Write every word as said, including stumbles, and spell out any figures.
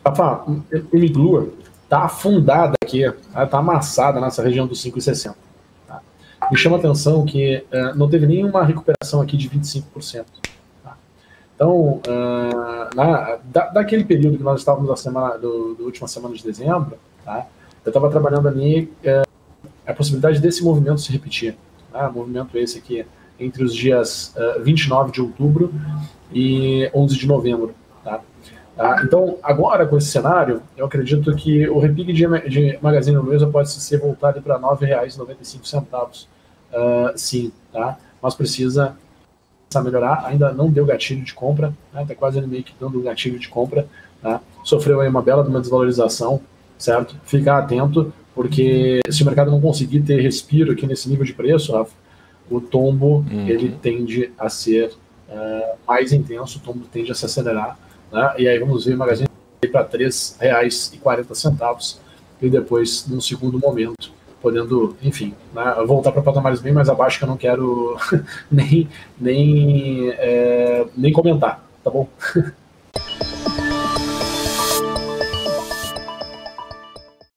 Rafa, o Miglu está afundada aqui, está amassada nessa região dos cinco e sessenta. Tá? Me chama a atenção que uh, não teve nenhuma recuperação aqui de vinte e cinco por cento. Tá? Então, uh, na, da, daquele período que nós estávamos na semana, do, do última semana de dezembro, tá? Eu estava trabalhando ali uh, a possibilidade desse movimento se repetir. Tá? Movimento esse aqui entre os dias uh, vinte e nove de outubro e onze de novembro. Tá? Tá? Então, agora com esse cenário, eu acredito que o repique de, de Magazine Luiza pode ser voltado para nove reais e noventa e cinco centavos. Uh, sim, tá? Mas precisa melhorar, ainda não deu gatilho de compra, né? Tá quase meio que dando gatilho de compra, tá? Sofreu aí uma bela de uma desvalorização, certo? Ficar atento, porque se o mercado não conseguir ter respiro aqui nesse nível de preço, Rafa, o tombo uhum. ele tende a ser uh, mais intenso, o tombo tende a se acelerar. Né? E aí vamos ver o Magazine para três reais e quarenta centavos e depois, num segundo momento, podendo, enfim, né, voltar para patamares bem mais abaixo que eu não quero nem, nem, é, nem comentar, tá bom?